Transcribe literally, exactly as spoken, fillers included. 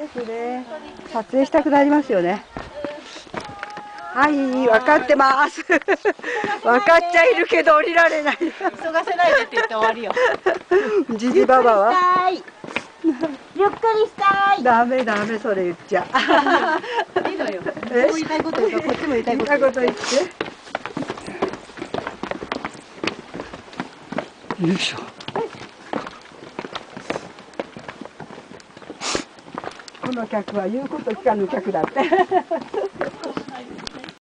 ですね。撮影したくなりますよね。はい、分かってます。分かっちゃいるけど降りられない。 急がせないでって言って終わりよ。 じじばばは。 ゆっくりしたい。 ダメダメそれ言っちゃ。 いいのよ。言いたいこと言うからこっちも言いたいこと言って。 言って。よいしょ。この客は言うこと聞かぬ客だって。